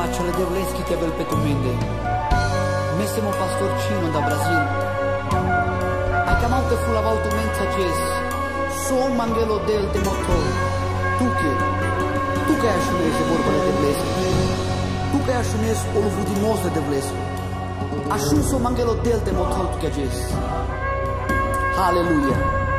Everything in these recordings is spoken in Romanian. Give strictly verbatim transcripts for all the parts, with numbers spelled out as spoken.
facile devleschi che vel pe tu mende. Me siamo pastorcino da Brasil. Hai chiamato fu la volta menza ges. Son mangelo del de motor. Tu che? Tu che hai scemesso vorbele devleschi. Tu che hai scemesso o luvu di mostre devleschi. Asciunso mangelo del de motor tu che ges. Alleluia.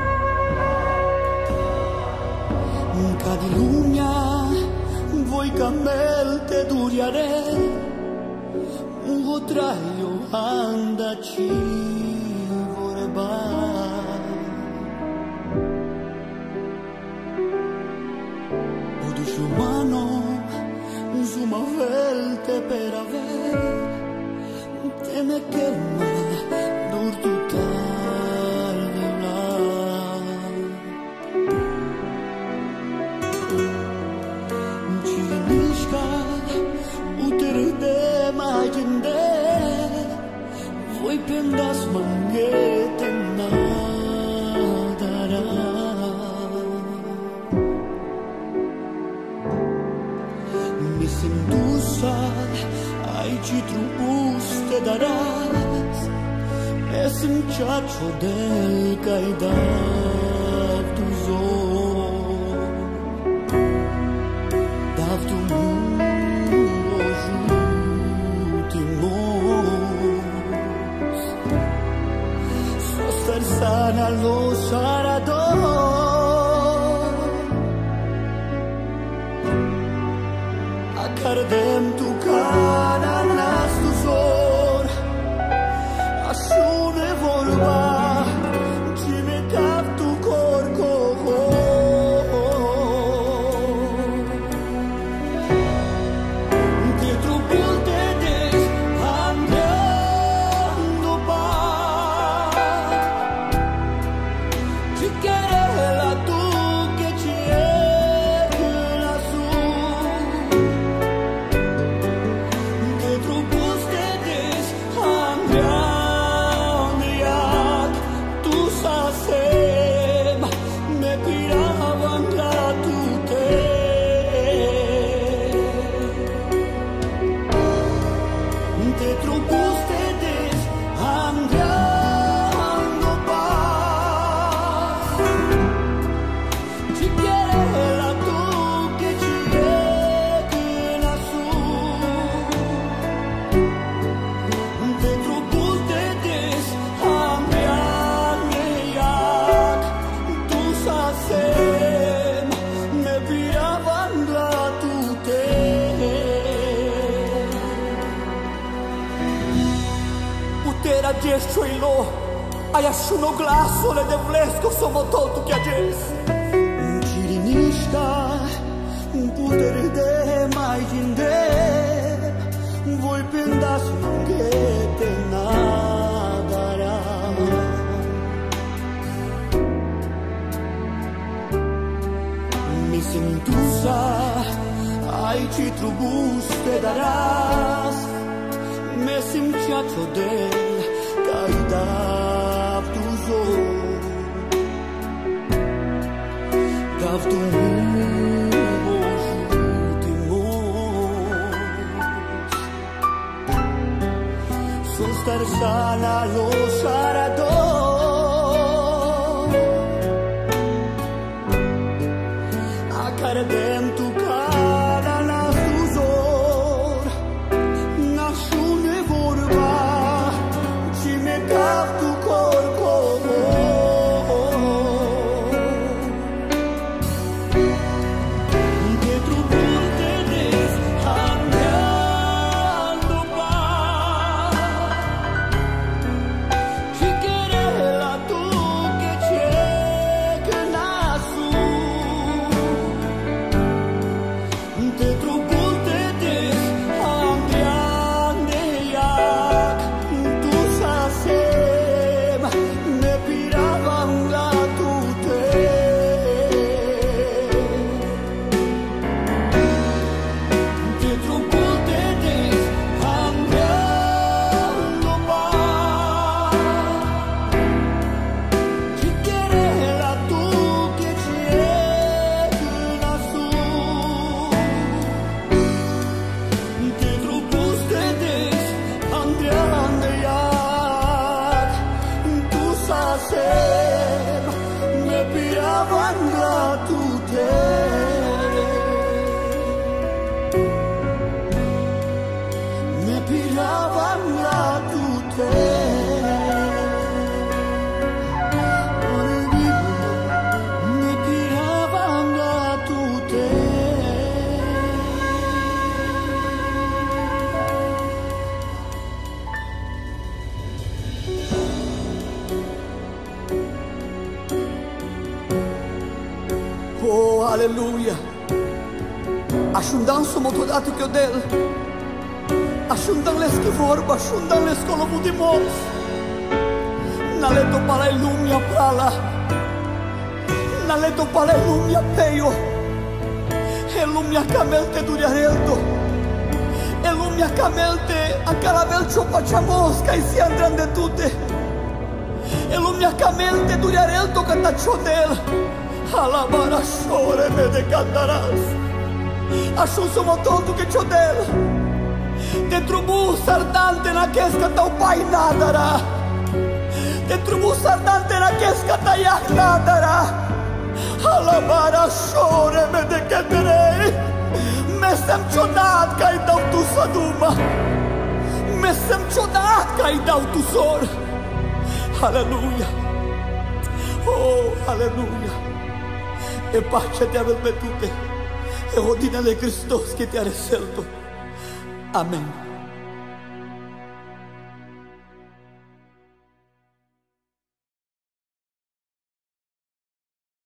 Ca di lumea voi camel te duriare un hotraio anda ci vorba o duș umano zuma velte per aver te me calma dur tu tarde la voi pendas manghete nadara mi sindusa ai ci trupuste daras es un ciaccio del caida tu zo dav tu sana lo sarador acardem tu cara nas tu zor asune volva ci me cap tu corco che trupul te des andando pa ci querela tu che ci è lassù che trupul te des andando iad tu sa sem me piravan la tu te che trupul te des andando pa ci querela tu che ci è lassù che trupul te des andando iad tu sa sem me piravan la tu te puterea gestioilo ai asciuno glasso le devlesco somo tolto che ages cirinișca putere de mai ginde voi pendas manghete nadara mi sintusa ai ci trubuste daras me simciaccio del caida tu zo dav tu sana lo sarador acardem tu cara nas tu zor nașune vorba ci me cap tu corco che trupul te des andando pa ci Oh, aleluia! Așundam samo odati che odel, așundam les che vorba, așundam les colovu di mos, na leto pala lumia prala, na leto pala lumia peio, e lumia camelte duriarelto, e lumia camelte a calavel ciopa ciamos, ca si andran de tute, e lumia camelte duriarelto canta ciodel, alabara shore me de cantaras. Asciunso mototo che c'ho del dentro bus ardante na chesca tau pai nadara, dentro bus ardante na chesca taiac nadara, alabara shore me de canterei, me sem ciudat că ai dau tu saduma, me sem ciudat că ai dau tu sor. Aleluia, oh, aleluia, e pace te avel pe tute. E ordinea de Hristos che ti-a reselto. Amen.